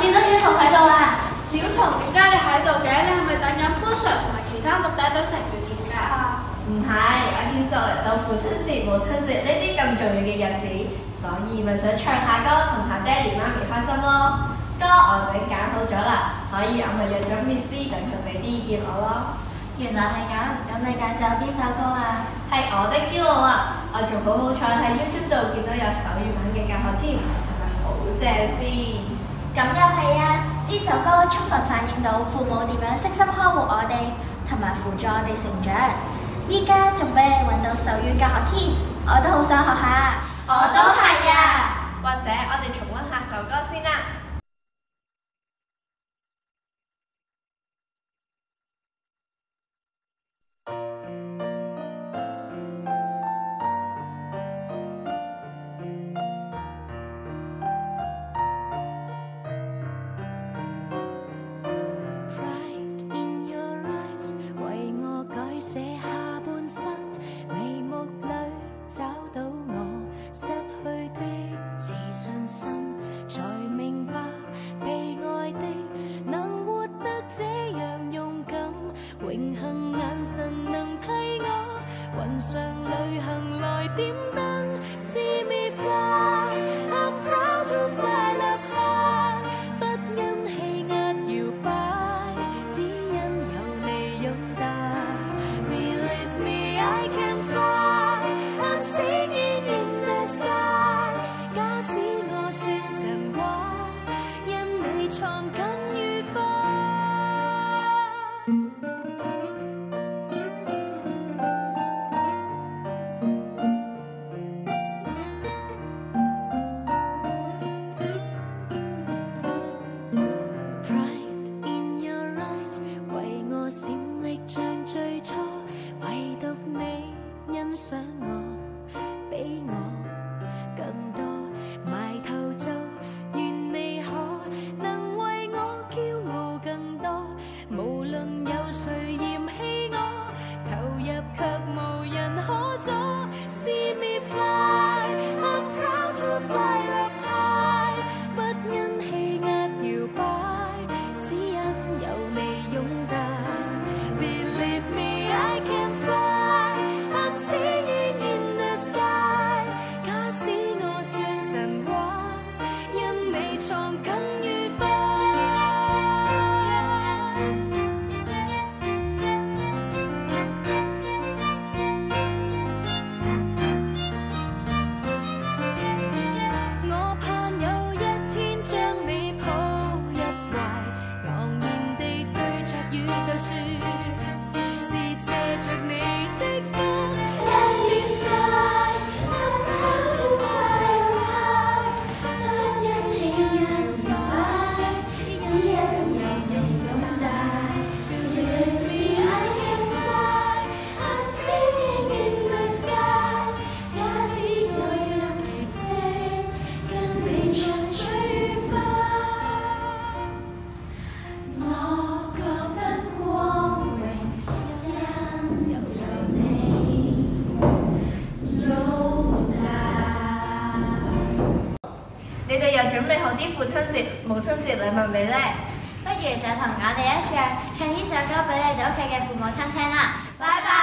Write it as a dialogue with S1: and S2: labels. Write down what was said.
S1: 見到曉彤喺度啊！
S2: 曉彤，點解你喺度嘅？你係咪等緊潘 Sir 同埋其他綠帶隊成員見㗎？
S3: 唔係，阿軒就嚟到父親節、母親節呢啲咁重要嘅日子，所以咪想唱下歌同下爹哋媽咪開心咯。歌我已經揀好咗啦，所以我咪約咗 Miss B 等佢俾啲意見我咯。
S1: 原來係咁，咁你揀咗邊首歌啊？
S3: 係我的驕傲啊！我仲好彩喺 YouTube 度見到有手語版嘅教學添，係咪好正先？
S1: 咁又係啊！呢首歌充分反映到父母點樣悉心呵護我哋，同埋輔助我哋成長。依家仲俾你揾到手語教學添，我都好想學下。
S3: 我都係啊！或者我哋重溫下首歌先啦。
S4: 寫下半生，眉目裏找到我失去的自信心，才明白被愛的能活得這樣勇敢，榮幸眼神能替我雲上旅行來點燈。See me fly, I'm proud to fly up high， 不因氣壓搖擺，只因有你擁戴。I can fly, I'm singing in the sky。 假使我算神話，因你創更愉快。Pride in your eyes， 為我閃力像最初。唯獨你欣賞我，比我更多，埋頭做，願你可能為我驕傲更多。無論有誰嫌棄我，投入卻無人可阻。See me fly, I'm proud to fly up high， 不因氣壓搖擺，只因有你擁戴。Believe me, I can fly，I'm singing in the sky。 假使我算神話，因你創更愉快。我盼有一天將你抱入懷，昂然地對着宇宙說，是借着你的風。Let me fly, I'm proud to fly up high， 不因氣壓搖擺，只因有你擁戴。Believe me, I can fly, I'm singing in the sky。 假使我有奇蹟，跟你唱最快，我覺得光榮，因有你擁戴。
S3: 你哋又準備好啲父親節、母親節禮物未呢？
S1: 不如就同我哋一樣，唱呢首歌俾你哋屋企嘅父母親聽啦。
S3: 拜拜。